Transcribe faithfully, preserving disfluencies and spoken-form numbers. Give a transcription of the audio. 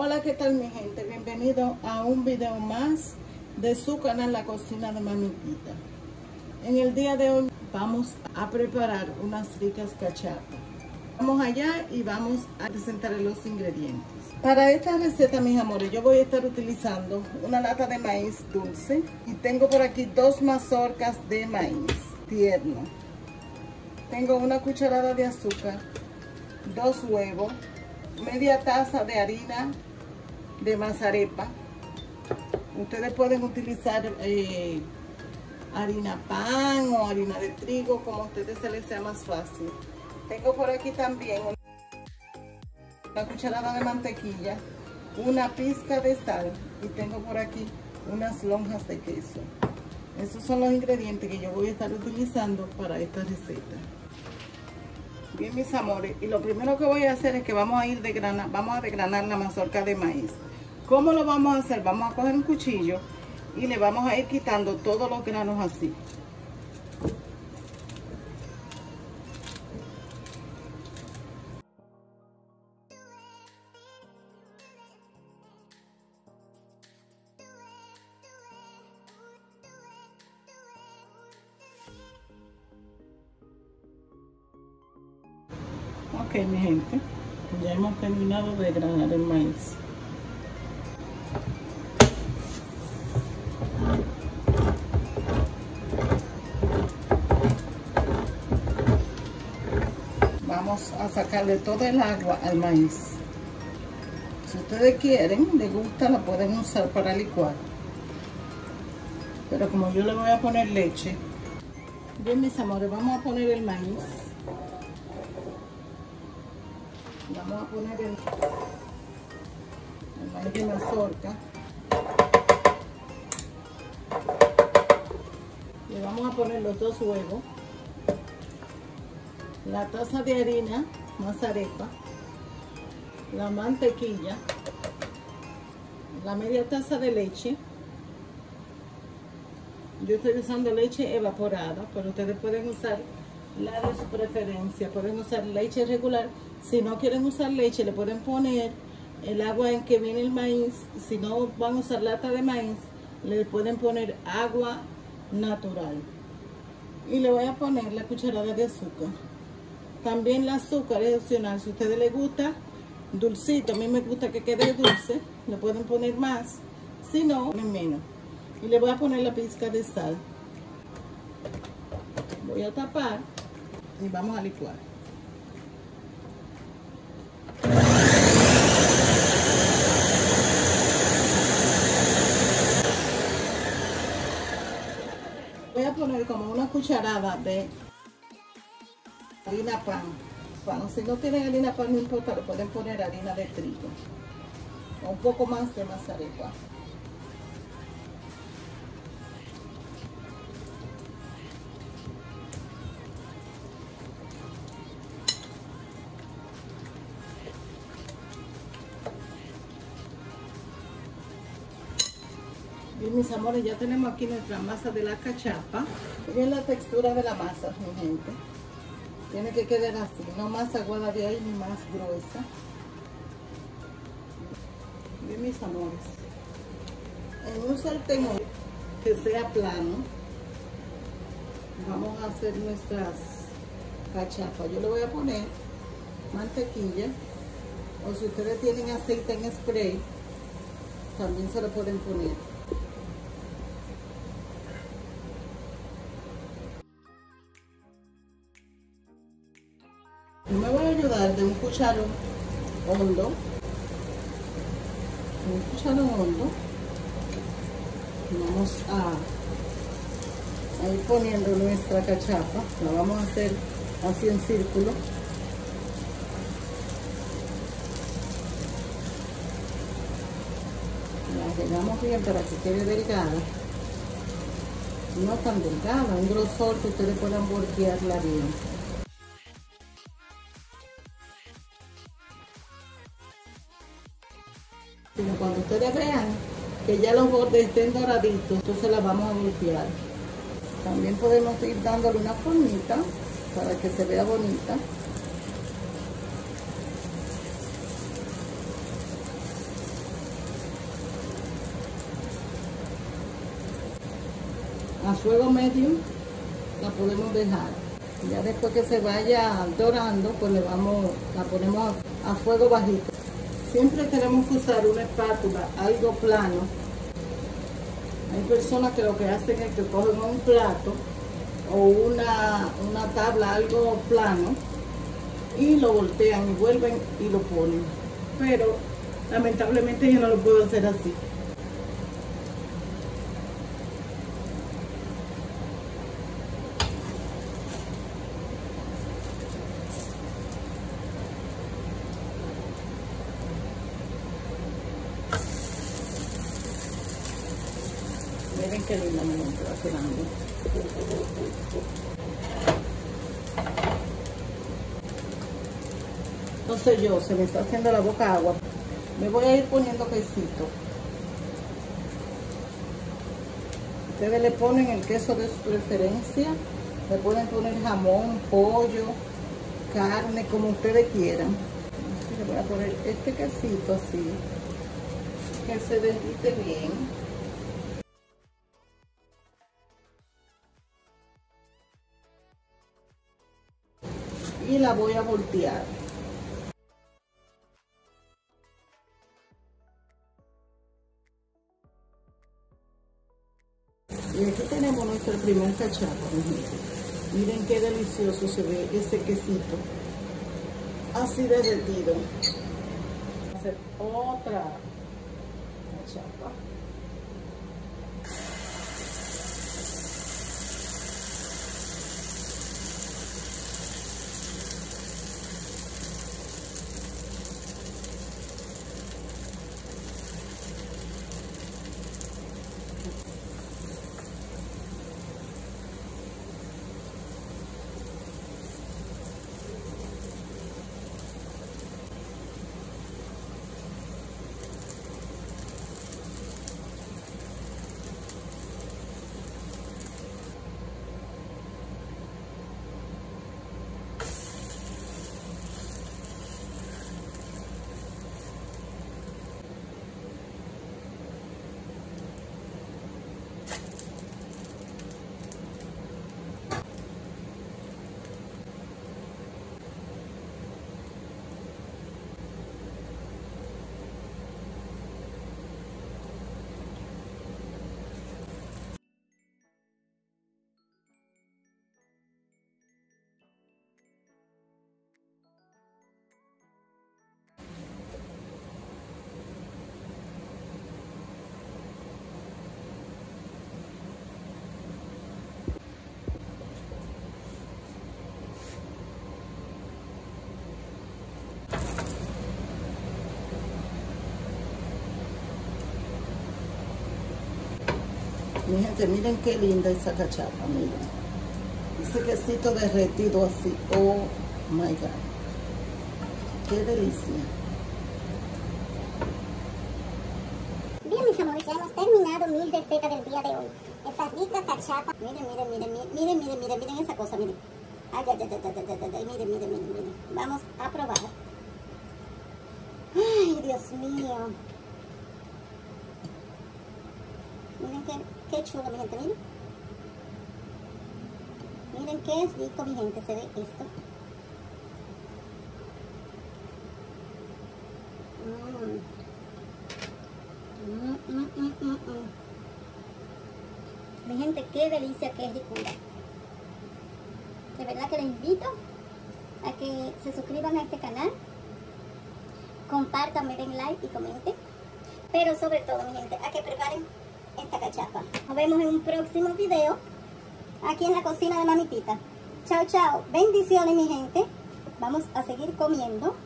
Hola, ¿qué tal mi gente? Bienvenido a un video más de su canal La Cocina de Mami Pita. En el día de hoy vamos a preparar unas ricas cachapas. Vamos allá y vamos a presentar los ingredientes. Para esta receta, mis amores, yo voy a estar utilizando una lata de maíz dulce y tengo por aquí dos mazorcas de maíz tierno. Tengo una cucharada de azúcar, dos huevos, media taza de harina de mazarepa. Ustedes pueden utilizar eh, harina pan o harina de trigo, como a ustedes se les sea más fácil. Tengo por aquí también una cucharada de mantequilla, una pizca de sal y tengo por aquí unas lonjas de queso. Esos son los ingredientes que yo voy a estar utilizando para esta receta. Bien, mis amores, y lo primero que voy a hacer es que vamos a ir de grana, vamos a desgranar la mazorca de maíz. ¿Cómo lo vamos a hacer? Vamos a coger un cuchillo y le vamos a ir quitando todos los granos así. Ok, mi gente, ya hemos terminado de granar el maíz. Vamos a sacarle todo el agua al maíz. Si ustedes quieren, les gusta, la pueden usar para licuar. Pero como yo le voy a poner leche. Bien, mis amores, vamos a poner el maíz. Vamos a poner el, el maíz de mazorca. Le vamos a poner los dos huevos, la taza de harina mazarepa, la mantequilla, la media taza de leche. Yo estoy usando leche evaporada, pero ustedes pueden usar la de su preferencia. Pueden usar leche regular. Si no quieren usar leche, le pueden poner el agua en que viene el maíz. Si no van a usar lata de maíz, le pueden poner agua natural. Y le voy a poner la cucharada de azúcar. También el azúcar es opcional. Si a ustedes les gusta dulcito, a mí me gusta que quede dulce, le pueden poner más. Si no, menos. Y le voy a poner la pizca de sal. Voy a tapar y vamos a licuar. Voy a poner como una cucharada de harina pan. Bueno, si no tienen harina pan no importa, le pueden poner harina de trigo. O un poco más de mazarepa. Bien, mis amores, ya tenemos aquí nuestra masa de la cachapa. Miren la textura de la masa, mi gente. Tiene que quedar así, no más aguada de ahí ni más gruesa. Bien, mis amores. En un sartén que sea plano, vamos a hacer nuestras cachapas. Yo le voy a poner mantequilla, o si ustedes tienen aceite en spray, también se lo pueden poner. Me voy a ayudar de un cucharón hondo, un cucharón hondo. Vamos a, a ir poniendo nuestra cachapa. La vamos a hacer así en círculo. La regamos bien para que quede delgada, no tan delgada, un grosor que ustedes puedan voltearla bien. Sino cuando ustedes vean que ya los bordes estén doraditos, entonces las vamos a voltear. También podemos ir dándole una formita para que se vea bonita. a fuego medio la podemos dejar. Ya después que se vaya dorando, pues le vamos, la ponemos a, a fuego bajito. Siempre tenemos que usar una espátula, algo plano. Hay personas que lo que hacen es que cogen un plato o una, una tabla, algo plano, y lo voltean y vuelven y lo ponen. Pero lamentablemente yo no lo puedo hacer así. Miren qué linda me va quedando. Entonces yo, se me está haciendo la boca agua. Me voy a ir poniendo quesito. Ustedes le ponen el queso de su preferencia. Le pueden poner jamón, pollo, carne, como ustedes quieran. Así le voy a poner este quesito así, que se derrite bien. Y la voy a voltear. Y aquí tenemos nuestro primer cachapo, miren qué delicioso se ve ese quesito, así derretido. Vamos a hacer otra cachapa. Mi gente, miren qué linda esa cachapa, miren. Ese quesito derretido así. Oh my God. Qué delicia. Bien, mis amores, ya hemos terminado mi receta del día de hoy. Esta rica cachapa. Miren, miren, miren, miren, miren, miren, miren, miren esa cosa, miren. Ay, ay, ay, ay, ay, ay, ay, miren, miren, miren, miren. Vamos a probar. Ay, Dios mío. Miren qué, qué chulo, mi gente, miren. Miren qué rico, mi gente, se ve esto. Mm. Mm, mm, mm, mm, mm. Mi gente, qué delicia, qué ricura. De verdad que les invito a que se suscriban a este canal, compartan, me den like y comenten. Pero sobre todo, mi gente, a que preparen esta cachapa. Nos vemos en un próximo video aquí en la cocina de Mami Tita. Chao, chao. Bendiciones, mi gente. Vamos a seguir comiendo.